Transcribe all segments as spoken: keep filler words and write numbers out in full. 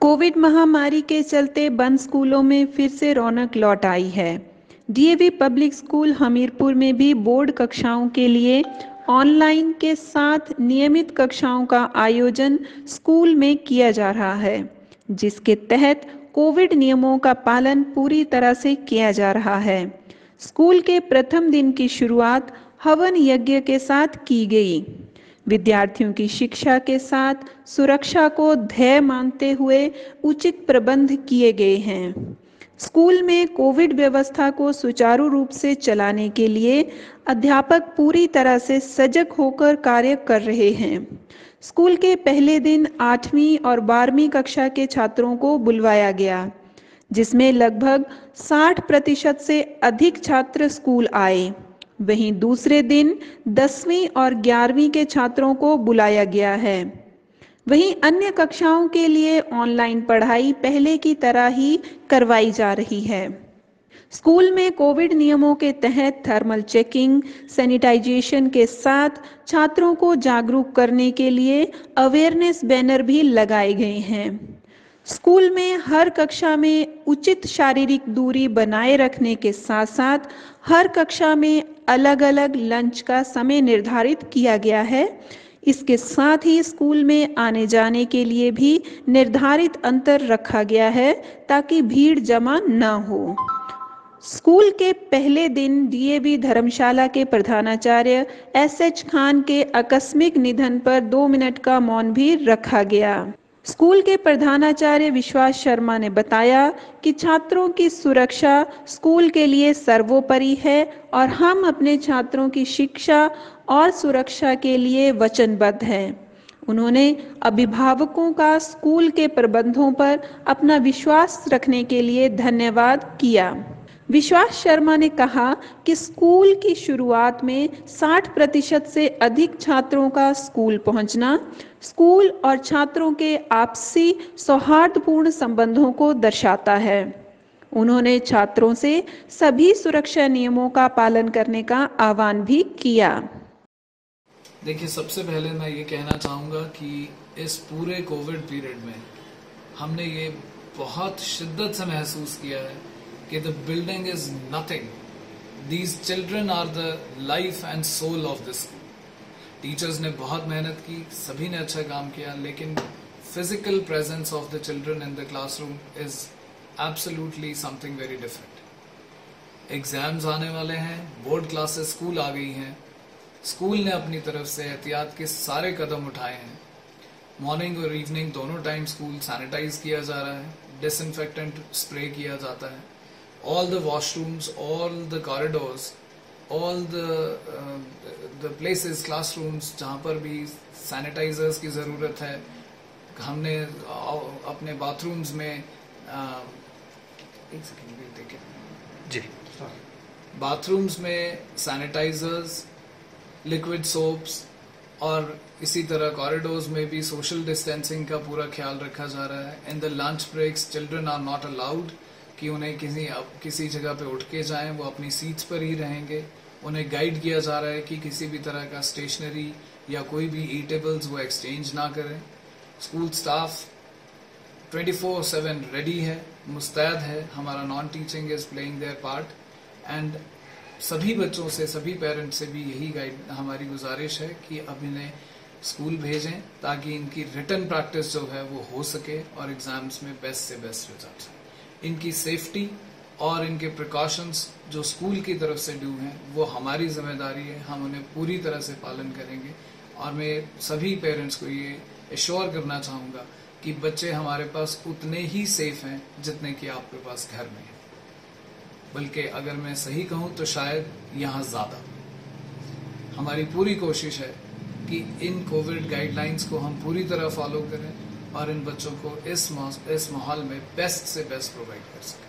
Covid महामारी के चलते बंद स्कूलों में फिर से रौनक लौट आई है। डीएवी पब्लिक स्कूल हमीरपुर में भी बोर्ड कक्षाओं के लिए ऑनलाइन के साथ नियमित कक्षाओं का आयोजन स्कूल में किया जा रहा है, जिसके तहत कोविड नियमों का पालन पूरी तरह से किया जा रहा है। स्कूल के प्रथम दिन की शुरुआत हवन यज्ञ के साथ की गई। विद्यार्थियों की शिक्षा के साथ सुरक्षा को ध्येय मानते हुए उचित प्रबंध किए गए हैं। स्कूल में कोविड व्यवस्था को सुचारू रूप से चलाने के लिए अध्यापक पूरी तरह से सजग होकर कार्य कर रहे हैं। स्कूल के पहले दिन आठवीं और बारहवीं कक्षा के छात्रों को बुलवाया गया, जिसमें लगभग साठ प्रतिशत से अधिक छात्र स्कूल आए। वहीं दूसरे दिन दसवीं और ग्यारहवीं के छात्रों को बुलाया गया है। वहीं अन्य कक्षाओं के लिए ऑनलाइन पढ़ाई पहले की तरह ही करवाई जा रही है। स्कूल में कोविड नियमों के तहत थर्मल चेकिंग, सैनिटाइजेशन के साथ छात्रों को जागरूक करने के लिए अवेयरनेस बैनर भी लगाए गए हैं। स्कूल में हर कक्षा में उचित शारीरिक दूरी बनाए रखने के साथ साथ हर कक्षा में अलग अलग लंच का समय निर्धारित किया गया है। इसके साथ ही स्कूल में आने जाने के लिए भी निर्धारित अंतर रखा गया है ताकि भीड़ जमा न हो। स्कूल के पहले दिन डीएवी धर्मशाला के प्रधानाचार्य एस एच खान के आकस्मिक निधन पर दो मिनट का मौन भी रखा गया। स्कूल के प्रधानाचार्य विश्वास शर्मा ने बताया कि छात्रों की सुरक्षा स्कूल के लिए सर्वोपरि है और हम अपने छात्रों की शिक्षा और सुरक्षा के लिए वचनबद्ध हैं। उन्होंने अभिभावकों का स्कूल के प्रबंधों पर अपना विश्वास रखने के लिए धन्यवाद किया। विश्वास शर्मा ने कहा कि स्कूल की शुरुआत में साठ प्रतिशत से अधिक छात्रों का स्कूल पहुंचना स्कूल और छात्रों के आपसी सौहार्दपूर्ण संबंधों को दर्शाता है। उन्होंने छात्रों से सभी सुरक्षा नियमों का पालन करने का आह्वान भी किया। देखिए, सबसे पहले मैं ये कहना चाहूँगा कि इस पूरे कोविड पीरियड में हमने ये बहुत शिद्दत से महसूस किया है कि the building is nothing, these children are the life and soul of this school. Teachers ने बहुत मेहनत की, सभी ने अच्छा काम किया, लेकिन physical presence of the children in the classroom is absolutely something very different. Exams आने वाले हैं, बोर्ड क्लासेस स्कूल आ गई हैं। स्कूल ने अपनी तरफ से एहतियात के सारे कदम उठाए हैं। मॉर्निंग और इवनिंग दोनों टाइम स्कूल सैनिटाइज किया जा रहा है, डिसइंफेक्टेंट स्प्रे किया जाता है। All the washrooms, all the corridors, all the uh, the places, classrooms जहाँ पर भी सैनिटाइजर्स की ज़रूरत है, हमने अपने बाथरूम्स में uh, एक सेकेंड देखिए जी बाथरूम्स में सैनिटाइजर्स, लिक्विड सोप्स और इसी तरह कॉरिडोर्स में भी सोशल डिस्टेंसिंग का पूरा ख्याल रखा जा रहा है। In the lunch breaks children are not allowed कि उन्हें किसी किसी जगह पे उठ के जाएं, वो अपनी सीट्स पर ही रहेंगे। उन्हें गाइड किया जा रहा है कि किसी भी तरह का स्टेशनरी या कोई भी ईटेबल्स वो एक्सचेंज ना करें। School staff twenty four seven ready है, मुस्तैद है। हमारा non teaching is playing their part and सभी बच्चों से, सभी पेरेंट्स से भी यही गाइड हमारी गुजारिश है कि अब इन्हें स्कूल भेजें ताकि इनकी रिटन प्रैक्टिस जो है वो हो सके और एग्जाम्स में बेस्ट से बेस्ट रिजल्ट। इनकी सेफ्टी और इनके प्रिकॉशंस जो स्कूल की तरफ से ड्यू हैं वो हमारी जिम्मेदारी है, हम उन्हें पूरी तरह से पालन करेंगे। और मैं सभी पेरेंट्स को ये एश्योर करना चाहूँगा कि बच्चे हमारे पास उतने ही सेफ हैं जितने कि आपके पास घर में हैं, बल्कि अगर मैं सही कहूँ तो शायद यहाँ ज़्यादा। हमारी पूरी कोशिश है कि इन कोविड गाइडलाइंस को हम पूरी तरह फॉलो करें और इन बच्चों को इस इस माहौल में बेस्ट से बेस्ट प्रोवाइड कर सकें।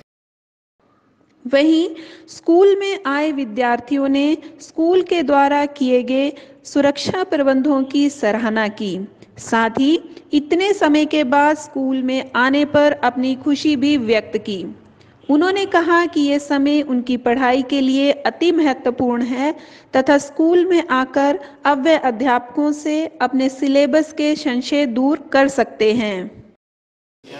वहीं स्कूल में आए विद्यार्थियों ने स्कूल के द्वारा किए गए सुरक्षा प्रबंधों की सराहना की। साथ ही इतने समय के बाद स्कूल में आने पर अपनी खुशी भी व्यक्त की। उन्होंने कहा कि ये समय उनकी पढ़ाई के लिए अति महत्वपूर्ण है तथा स्कूल में आकर अब वे अध्यापकों से अपने सिलेबस के संशय दूर कर सकते हैं।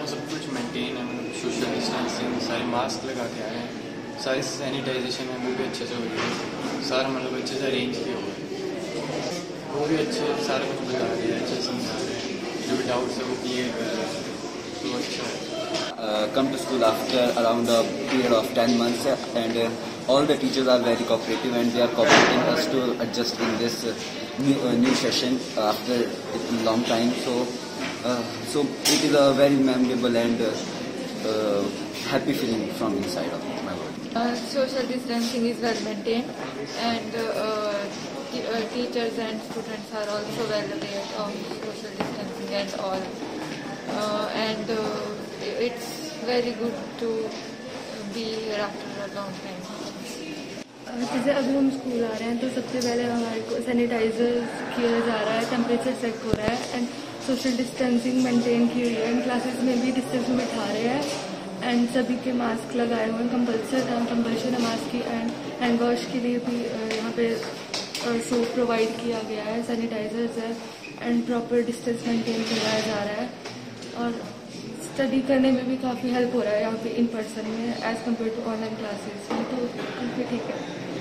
मास्क लगा के आए हैं, सारी सैनिटाइजेशन है वो भी अच्छे से हो रही है, सारा मतलब अच्छे से अरेंज किया हुआ है, वो भी अच्छे सारा कुछ बता रहे हैं, अच्छे से समझा रहे हैं, जो भी डाउट्स है वो क्लियर कर रहे हैं, तो अच्छा है। Uh, come to school after around a period of ten months uh, and uh, all the teachers are very cooperative and they are cooperating us to adjust in this uh, new, uh, new session uh, after a long time. So, uh, so it is a very memorable and uh, uh, happy feeling from inside of my body. Uh, social distancing is well maintained and uh, t- uh, teachers and students are also well aware of social distancing and all. Uh, and uh, it's very good to be here after a long time. जैसे अभी हम school आ रहे हैं तो सबसे पहले हमारे को सैनिटाइजर किया जा रहा है, टेम्परेचर चेक हो रहा है एंड सोशल डिस्टेंसिंग मेंटेन की हुई है एंड क्लासेस में भी डिस्टेंस में बिठा रहे हैं एंड सभी के मास्क लगाए हुए हैं, कंपल्सरी कंपल्शन है मास्क की एंड हैंड वॉश के लिए भी यहाँ पे सोप प्रोवाइड किया गया है, सैनिटाइजर्स है एंड प्रॉपर डिस्टेंस मेंटेन किया जा रहा है और स्टडी करने में भी काफ़ी हेल्प हो रहा है यहाँ पे इन पर्सन में as compared to online classes में, तो काफ़ी ठीक है।